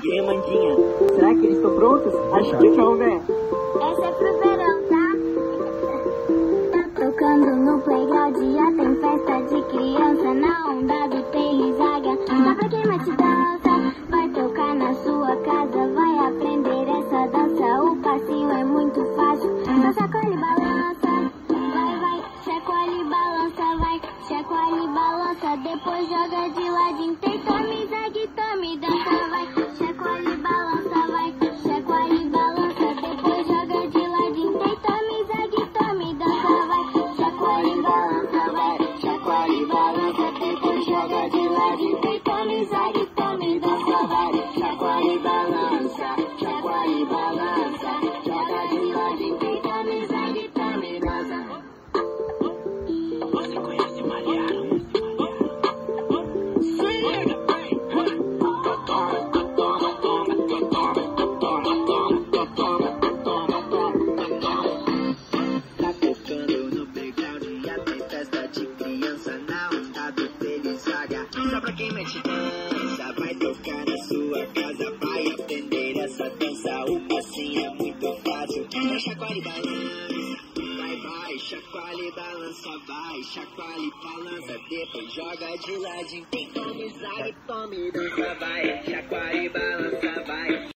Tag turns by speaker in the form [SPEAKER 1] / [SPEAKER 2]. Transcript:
[SPEAKER 1] E aí, Amandinha, será que eles estão prontos? Acho que não, né?
[SPEAKER 2] Essa é pro verão, tá? Tá tocando no playground, já tem festa de criança na onda do Telizaga. Só pra quem mete dança, vai tocar na sua casa, vai aprender essa dança. O passinho é muito fácil, só chacoalha e balança. Vai, vai, chacoalha e balança, vai, chacoalha e balança. Depois joga de ladinho, tem tome, zague, tome, dança, vai, chacoalha e balança, vai, chacoalha e balança. Depois joga de ladinho, tem tome, zague, tome, dança, vai, chacoalha e balança, vai, chacoalha e balança. Depois joga de ladinho, tem tome, zague, tome, dança, vai, chacoalha e balança, chacoalha e balança. Joga de ladinho, tem tome, zague, tome, dança.
[SPEAKER 1] Você conhece Malharam?
[SPEAKER 3] Tá tocando no playground, já tem festa de criança na onda do Telizaga. Só pra quem mete dança, vai tocar na sua casa, vai aprender essa dança. O passinho é muito fácil, vai chacoalha e balança. Vai, vai, chacoalha e balança, vai, chacoalha e balança. Depois joga de ladinho, tem tome, zague, tome, dança, vai, chacoalha e balança, vai.